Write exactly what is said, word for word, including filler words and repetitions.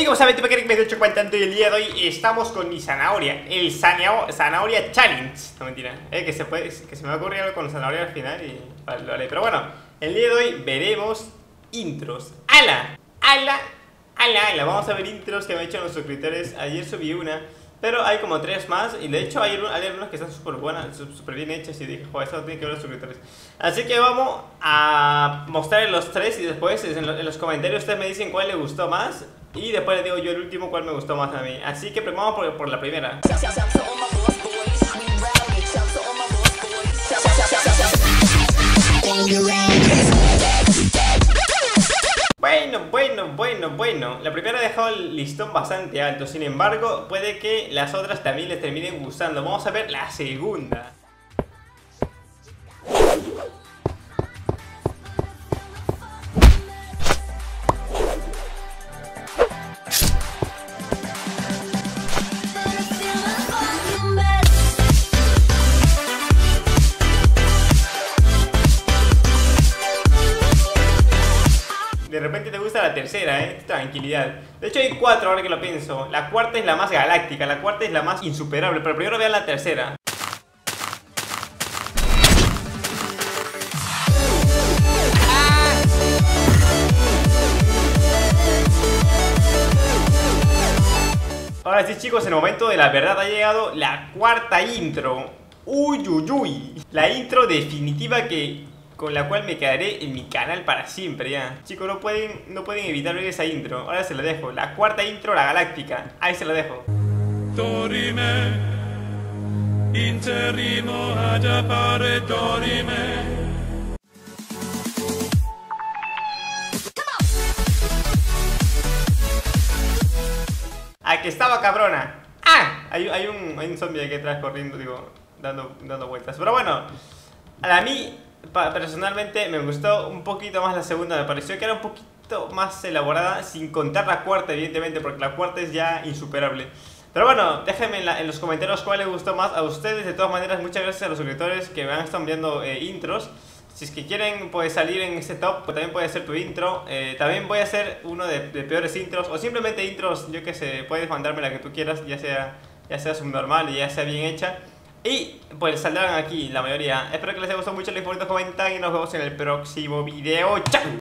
Hey, ¿cómo saben? Tipo que me he hecho cuentando y el día de hoy estamos con mi zanahoria, el zanao, zanahoria challenge. No, mentira, eh, que se puede, que se me va a ocurrir algo con zanahoria al final y vale, vale. Pero bueno, el día de hoy veremos intros. ¡Hala! ¡Hala! ¡Hala! ¡Hala! Vamos a ver intros que me han hecho los suscriptores. Ayer subí una, pero hay como tres más. Y de hecho hay, hay algunas que están súper buenas, súper bien hechas. Y dije, joder, eso tiene que ver los suscriptores. Así que vamos a mostrar los tres y después en, lo, en los comentarios ustedes me dicen cuál les gustó más. Y después les digo yo el último cuál me gustó más a mí. Así que vamos por, por la primera. Bueno, bueno, bueno, bueno. La primera ha dejado el listón bastante alto. Sin embargo, puede que las otras también les terminen gustando. Vamos a ver la segunda. De repente te gusta la tercera, eh, tranquilidad. De hecho hay cuatro ahora que lo pienso. La cuarta es la más galáctica, la cuarta es la más insuperable. Pero primero vean la tercera. Ahora sí, chicos, el momento de la verdad ha llegado. La cuarta intro. Uy, uy, uy. La intro definitiva que... con la cual me quedaré en mi canal para siempre ya. Chicos, no pueden, no pueden evitar ver esa intro. Ahora se la dejo. La cuarta intro, la galáctica. Ahí se la dejo. Dorime, interrimo ad appare dorime. ¡Ah, que estaba cabrona! ¡Ah! Hay, hay, un, hay un zombie aquí atrás corriendo, digo, dando, dando vueltas. Pero bueno, a mí... personalmente me gustó un poquito más la segunda. Me pareció que era un poquito más elaborada, sin contar la cuarta, evidentemente, porque la cuarta es ya insuperable. Pero bueno, déjenme en, la, en los comentarios cuál les gustó más a ustedes. De todas maneras, muchas gracias a los suscriptores que me han estado enviando eh, intros. Si es que quieren pues, salir en este top, pues también puede ser tu intro. eh, También voy a hacer uno de, de peores intros, o simplemente intros, yo que sé, puedes mandarme la que tú quieras, ya sea, ya sea subnormal y ya sea bien hecha. Y pues saldrán aquí la mayoría. Espero que les haya gustado mucho, les favorito, comentan y nos vemos en el próximo video. ¡Chao!